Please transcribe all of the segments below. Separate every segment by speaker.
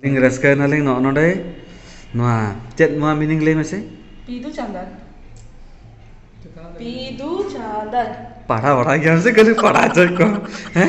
Speaker 1: Ruska नालिंग नोडे नोआ चेत नोआ मीनिंग ले मेसे
Speaker 2: पीदू चांदन
Speaker 1: पढ़ा बड़ा ज्ञान से कल पढ़ा चल को हैं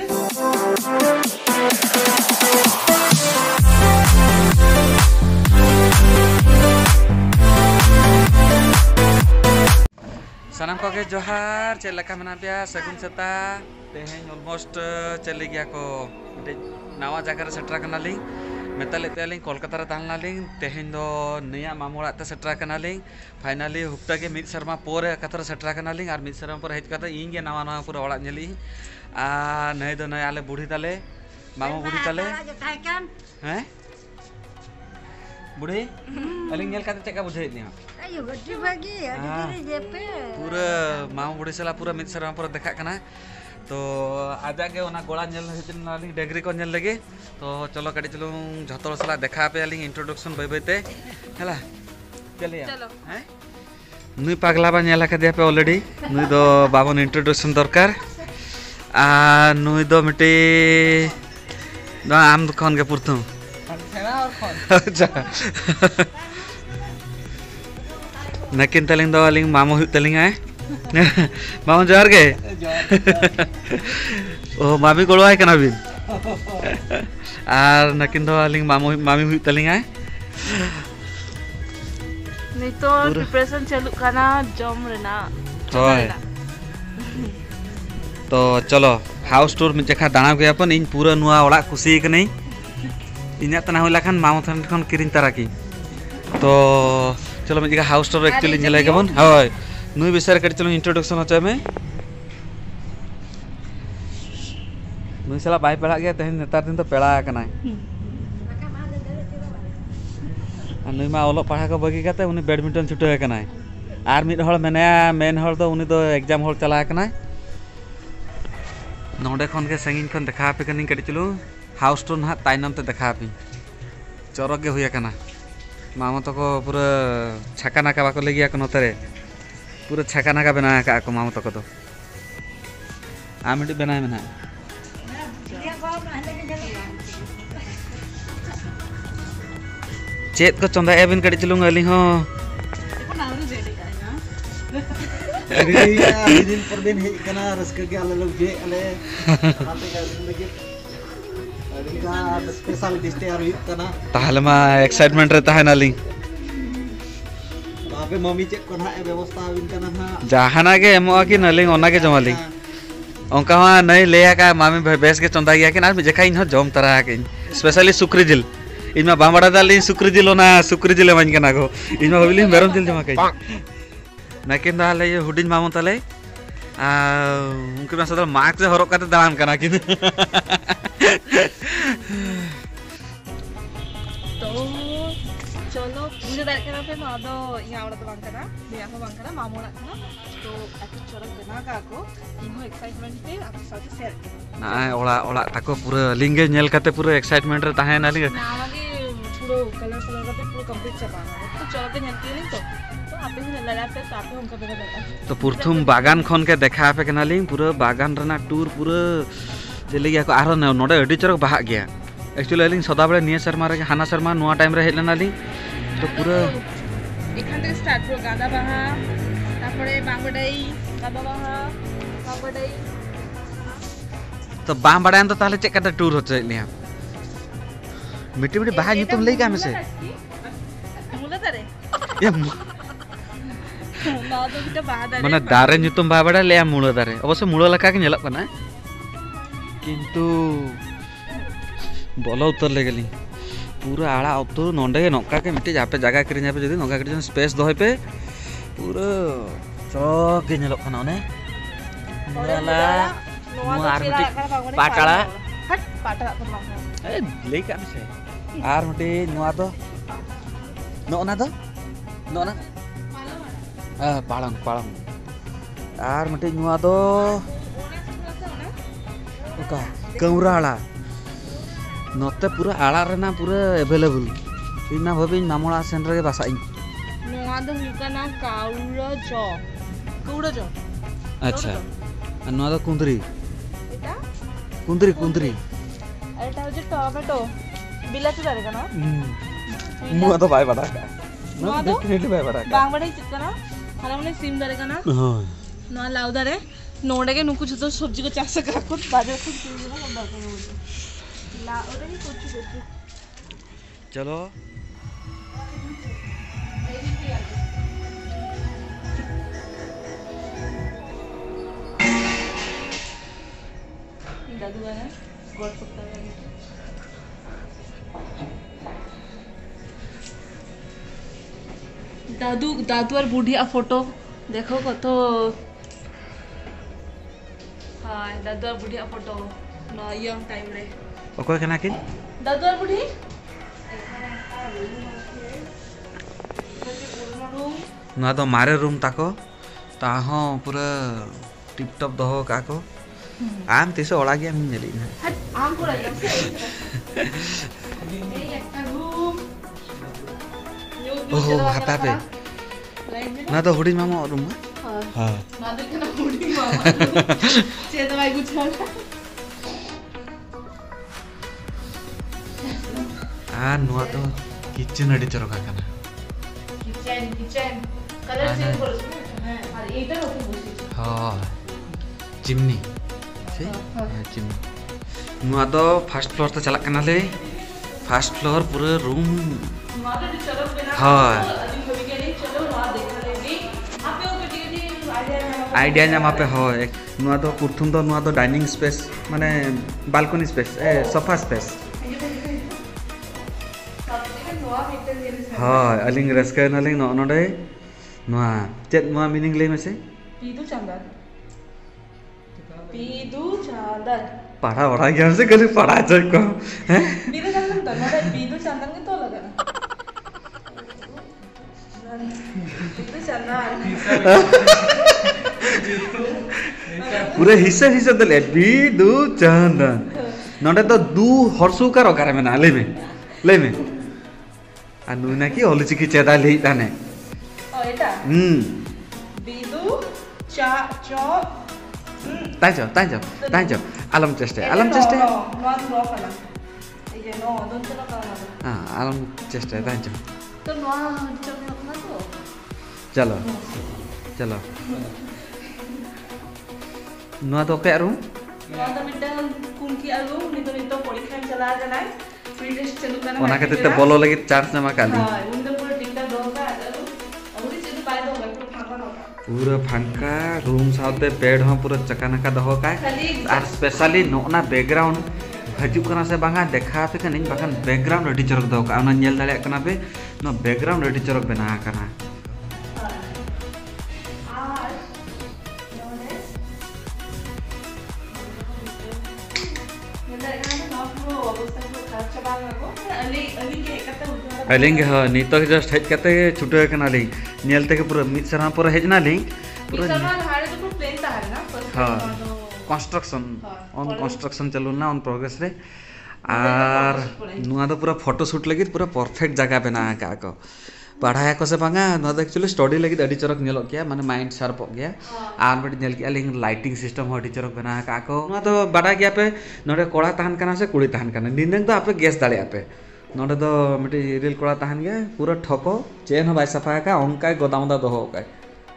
Speaker 1: सनम को के जोहार चल लका मना पिया सगुन सेता तेहें ऑलमोस्ट चले गया को नवा जगह सेट्रा कनालिंग मेताले तेलिंग कोलकाता रे तालनालिंग तेहें दो नया मामोड़ा ते सेट्रा कनालिंग फाइनली हुक्ता के मिद शर्मा पोरे कतर सेट्रा कनालिंग और मिद शर्मा पोरे हेज कता इन गे नवा नवा पूरा ओड़ा नेली आ नय दो नय आले बुढ़ी ताले मामो बुढ़ी ताले हैं बुढ़ी अलिंग नेल काते चेका बुझे निया
Speaker 3: ayo gede bagi ada diri JP
Speaker 1: पूरा मामो बुढ़ी सला पूरा मिद शर्मा पोरे देखा कना तो आजा के ओना गोड़ा नेल हितिन डेगरी को नेल लगे तो चलो कड़ी चलो झतोर सला देखा पे आलिंग इंट्रोडक्शन बय बयते हला चलिए
Speaker 2: चलो
Speaker 1: हैं नुई पागला बा नेला के दे पे ऑलरेडी नुई दो बाबन इंट्रोडक्शन दरकार आ नुई दो मिटी दो आम दुकान के पुरतु अच्छा नकिन तलिंग दो आलिंग मामो हुई तलिंग है मामो जोहार के ओ मामी गोड़ो है कना बिन आर नकिन दो आलिंग मामी हुई तलिंग है
Speaker 2: नितो प्रिपरेशन चालू करना जम रेना
Speaker 1: तो चलो हाउस टूर में जखा दाना गया अपन इन पूरा नुआ ओड़ा खुशी कने इना तना होला खान मामो थन खन किरिन तारा की तो चलो मैं जगह हाउस टूर एक्चुअली नेलाय गबन हाय नुई विषय कड़ी चलो इंट्रोडक्शन होचा में नुई सला बाय पेड़ा गया तेहन नेतार दिन तो पेड़ा कना नुई मा ओलो पढ़ा को बगी काते उनी बैडमिंटन छुटे कना आर मिड हळ मेनया मेन हळ तो उनी तो एग्जाम हॉल चला कना नोडे खन के संगिन खन देखा पे कनी कड़ी चलो हाउस टूर ना ताइनम ते देखा पे चरक गे होया कना मामा तो को पूरा छका नाका बाको लगिया को नतरे पूरा छका नाका बना का को मामा तो को तो आमिटी बना में ना चेत को चंदा एबिन कड़ी चलूंग अली हो
Speaker 4: दिन पर दिन हे कना रस्क के आले लोग जे आले आते का जिंदगी अरिका स्पेशल डिश तैयार हुई कना
Speaker 1: ताहले मा एक्साइटमेंट रहता है नाली
Speaker 4: बापे मम्मी चेक को ना व्यवस्था बिन कना हा
Speaker 1: जहाना के एमो की नलिंग ओना के जमाली ओंका मा नहीं लेया का मामी बेस के चंदा गया कि ना जेखा इन हो जम तरा के स्पेशली सुक्री जिल इनमा बामड़ा दाली सुक्री जिल ओना सुक्री जिल मन कना को इनमा भबिली मेरम जिल जमा के नकिन दाले ये हुडिन मामो तले आ उनके में सदल मार्क्स से हरक काते दान कना कि
Speaker 2: तो चलो मुझे बैठ करना पे मादो यहाँ वाला तो बांग करना यहाँ को बांग करना मामोला करना तो ऐसे चरक बना का को इनको एक्साइटमेंट पे आपके साथ शेयर
Speaker 1: ना ओला ओला ताको पूरा लिंगे नेल काते पूरा एक्साइटमेंट रे ताहे ना लिंगे
Speaker 2: ना वाली पूरा कलर कलर का पूरा कंप्लीट छपाना तो चलो के नेल नहीं तो आप ही लगा पे आप ही उनका बेटा बेटा
Speaker 1: तो प्रथम बागान खन के देखा पे कनालिंग पूरा बागान रना टूर पूरा चले गया को आरो नोडे अडी चरक बाहा गया एक्चुअली अलिंग सदा बळे निया शर्मा रे हाना शर्मा नुआ टाइम रे हेलनाली तो पूरा
Speaker 2: एखान থেকে स्टार्ट करो गादा बाहा तारपरे बांगबडाई गादा बाहा बांगबडाई
Speaker 1: तो बाम बड़ान तो ताले चेक टूर होचे लिया मिट्टी मिट्टी बाहा ᱧᱩᱛᱩᱢ लई का से
Speaker 2: मुला तारे
Speaker 1: ये
Speaker 2: ना तो बिटा बाहा दारे
Speaker 1: माने दारे ᱧᱩᱛᱩᱢ बाहा बड़ा ले मुळो दारे अवश्य मुळो लका के नेलक कना किंतु बोलो उतर ले गेली पूरा आड़ा उतर नोंडे नोका के मिट्टी जापे जगह किरिन जापे जदी नोका किरिन स्पेस दोय पे पूरा चौक के नेलक कना ने मुळाला नुआ आर मिट्टी पाटाला
Speaker 2: हट पाटा तो मांग
Speaker 1: ए ले का से आर मिट्टी नुआ तो नोना तो नोना पालंग पालंग आर मिट्टी नुआ तो ओका कौराला नोते पूरा आड़ा रेना पूरा अवेलेबल इना भाबी नामोड़ा सेंटर के बासा इन
Speaker 2: नोआ तो हुकना काउरा जो
Speaker 1: अच्छा नुआ तो कुंदरी
Speaker 2: एटा
Speaker 1: कुंदरी कुंदरी
Speaker 2: एटा हो जे टमेटो बिलाती दारे कना
Speaker 1: नुआ तो बाय बड़ा का
Speaker 2: नुआ तो
Speaker 1: डेफिनेटली बाय बड़ा का
Speaker 2: बांग बड़े चिकना हला मने सिम दारे कना
Speaker 1: हां
Speaker 2: नुआ लाउ दारे नोडे के नुकु छतो सब्जी को चाष का खुद बाजे खुद सिम ना सब बात ला ओरे ही कुछ
Speaker 1: चलो
Speaker 2: दादू है गॉड पकता है दादू दादू और बुढ़िया फोटो देखो कत हाँ दादू और बुढ़िया फोटो ना यंग टाइम रे
Speaker 1: ओको केना किन
Speaker 2: दादू और बुढ़ी
Speaker 1: नुआ तो मारे रूम ताको ताहो पूरा टिप टॉप दहो काको आम तिसे ओळा गया मिन जली ना
Speaker 2: हट आम को रही है ए एक रूम
Speaker 1: ओहो हाता पे ना तो हुडी मामा रूम
Speaker 2: हाँ
Speaker 1: हां
Speaker 2: ना देखे ना बुढ़ी मामा चेत भाई कुछ
Speaker 1: आ नुआ तो किचन अडी चरो काकना
Speaker 2: किचन कलर चेंज कर हां और एटा होते बसी
Speaker 1: हां चिमनी से चिमनी नुआ तो फर्स्ट फ्लोर तो चला कना ले फर्स्ट फ्लोर पूरा रूम
Speaker 2: मारे चलो बिना
Speaker 1: हां
Speaker 2: अभी कभी के नहीं चलो वहां देखा लेगी आपे वो कटी
Speaker 1: आइडिया नाम पे हो एक नुआ तो प्रथम तो नुआ तो डाइनिंग स्पेस माने बालकनी स्पेस ए सोफा स्पेस हां अलिंग रस्का नलिंग नोडे नुआ चेत नुआ मीनिंग ले मेसे
Speaker 2: पीदू चांदन
Speaker 1: पढ़ा पढ़ा गया से कल पढ़ा जाए को हैं
Speaker 2: पीदू चांदन तो ना पीदू चांदन के तो लगा पीदू चांदन
Speaker 1: पूरे हिस्से हिस्से दले बी दू चंदन नोडे तो दू हरसु का रगारे में ना ले में अनु ना की ओलची की चेदा ले ताने
Speaker 2: ओ एटा पीदू चा चो तांजो आलम चेष्टे नो नो कला ये नो दोन चलो कला
Speaker 1: हां आलम चेष्टे तांजो
Speaker 2: तो नो चलो ना तो
Speaker 1: चलो चलो नुआ तो के रूम
Speaker 2: नो तो मिटा कुंकी आलू नितो परीक्षा चला जानाय फ्री टेस्ट चलू करना
Speaker 1: ओना के ते बोलो लगी चार्ज जमा काली
Speaker 2: हां उनदे पूरा टिकटा दोगा और चेदु पाए दो फांका होगा
Speaker 1: पूरा फांका रूम साथे बेड हो पूरा चकानाका दहो काय और स्पेशली नोना बैकग्राउंड हजू कना से बांगा देखा पे कनिन बाकन बैकग्राउंड अडी चरक दहो का ओना नेल दाले कना पे नो बैकग्राउंड अडी चरक बना कना अलिंग ह नितो जस्ट हेज कते छुटे कना लिंग नेलते के पूरा मिड सरा पूरा हेजना लिंग पूरा
Speaker 2: हाड़े तो प्लेन ता है ना
Speaker 1: हां कंस्ट्रक्शन ऑन कंस्ट्रक्शन चलू ना ऑन प्रोग्रेस रे आर नुआ तो पूरा फोटो शूट लगी पूरा परफेक्ट जगह बना का को पढ़ाया को से बांगा नुआ तो एक्चुअली स्टडी लगी अडी चरक नेलो गया माने माइंड शार्प हो गया आर बडी नेल के लिंग लाइटिंग सिस्टम हो अडी चरक बना का को नुआ तो बड़ा गया पे नोडे कोड़ा तहन कना से कुड़ी तहन कना निनंग तो आपे गैस दाले आपे नोडे तो मिटी रिल कोड़ा तहन गया पूरा ठको चेन हो भाई सफा का ओंकाय गोदामदा दो हो काय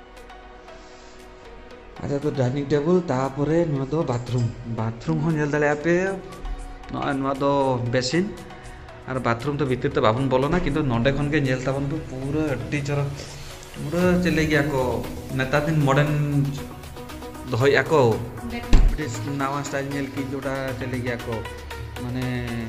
Speaker 1: अच्छा तो डाइनिंग टेबल तापरे नुआ तो बाथरूम हो नेल दाले आपे नुआ तो बेसिन और बाथरूम तो भीतर तो बाबन बोलो ना किंतु नोडे खन के नेल ताबन तो पूरा अड्डी चरक पूरा चले गया को नेता दिन मॉडर्न दहया को ब्रिटिश नवा स्टाइल नेल की जोटा चले गया को माने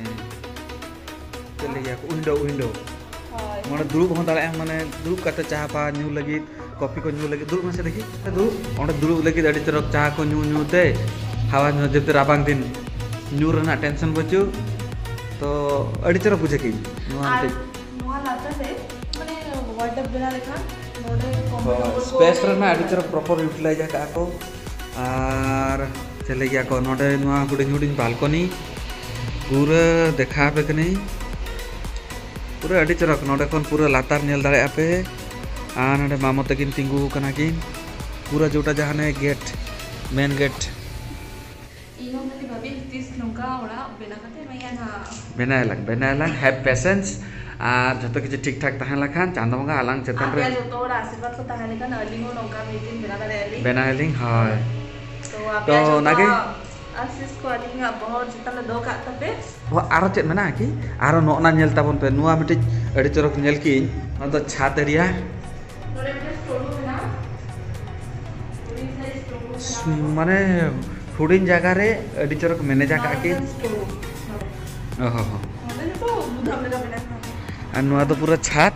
Speaker 1: चले गया को विंडो माने दुरुब हो दाले माने दुरुब काते चाह पा न्यू लगी कॉफी को न्यू लगी दुरुब में से देखी दुरुब ओंडे दुरुब लगी अड्डी चरक चाह को न्यू ते हवा न्यू जब राबांग दिन न्यू रना टेंशन बचू तो अड़ी चरक बुझे की
Speaker 2: नुआ लाता से माने वार्डरोब बना लेखा नोडे
Speaker 1: स्पेस रना अड़ी चरक प्रॉपर यूटिलाइज का को आर चले गया को नोडे नुआ हुडिंग बालकनी पूरा देखा पे कि नहीं पूरा अड़ी चरक नोडे कोन पूरा लातार नेल दाड़े आपे आ नोडे मामो तकिन तिंगु कना किन पूरा जोटा जहाने गेट मेन गेट
Speaker 2: इनो माने भाभी tis nongka ora bena kate maya na.
Speaker 1: Benai lang, have patience. Joto kichu ठीक ठाक tahan lakhan chando bongga alang chetan
Speaker 2: Apya
Speaker 1: re
Speaker 2: joto ora asirbat ko tahane kan aling ho nongka meeting bena dare aling.
Speaker 1: benai ling hoy.
Speaker 2: To apya joto
Speaker 1: nage
Speaker 2: asis ko aling ga bahor chetan le do ka tape.
Speaker 1: Wah aro chet mena ki aro nok na nyel tabon pe nuwa miti adi chorok nyel ki ono chat area
Speaker 2: Nore mite store bena. Puri sai store.
Speaker 1: mane hudin jaga re adi chorok meneja ka ki oh
Speaker 2: Nore to budham le bena.
Speaker 1: আর নোয়া তো পুরো ছাদ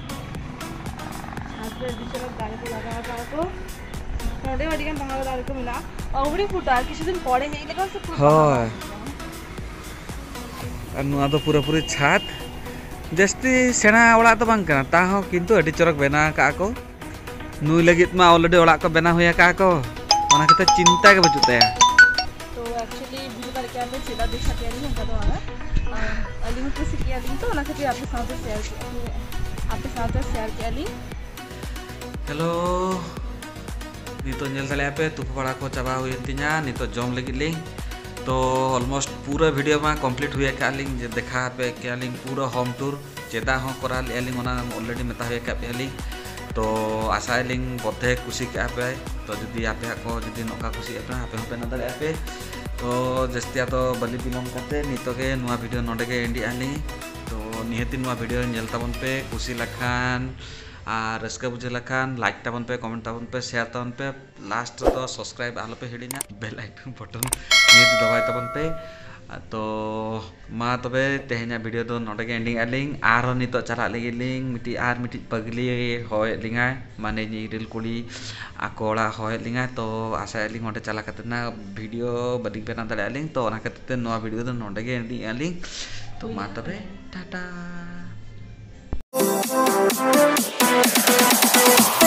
Speaker 2: Asbe dishara dare ko laga ka ko. Nore wadi kan bangala dare ko mila. Auri futa কিছুদিন পরে এই লেখা আছে
Speaker 1: হয় আর নোয়া তো পুরোপুরি ছাদ জাস্টি সেনা ওড়া তো বাং কানা তা হো কিন্তু আডি চরক বেনা কা ko নুই লাগিত মা অলরেডি ওড়া ko বেনা হইয়া কা ko ona kita cinta ke baju teh
Speaker 2: तो एक्चुअली वीडियो करके हमने चेला देखा के नहीं होगा तो आना अली में कुछ किया लिंक तो ना कि आपके साथ शेयर किया link
Speaker 1: Halo nito nyel tale ape tupu pala ko chaba huyen tinya nito jom lagi ling to almost pura video ma complete huya ka ling je dekha ape ke ling pura home tour cheda ho kora ling ona already meta huya ka pe ling to asa ling bodhe kusi ka ape to jodi ape ko jodi noka kusi ape ape na dale ape to jastia to bali bilong kate nito ke nuwa video node ke endi ali to nihati nuwa video nyel tabon pe kusi lakhan रस्का बुझे लखान like ताबन पे comment ताबन पे share ताबन पे last तो subscribe आलो पे हिड़िना bell icon button ये दबाई ताबन पे तो मा तबे तेहना वीडियो दो नोडे के एंडिंग आलिंग आरो नितो चला लगी लिंग मिटी पगली होय लिंगा माने नि रिल कुली आकोड़ा होय लिंगा तो आशा लिंग ओंडे चला कतना वीडियो बडिंग पे ना दले आलिंग तो ओना कते नोआ वीडियो दो नोडे के एंडिंग आलिंग तो मा तबे टाटा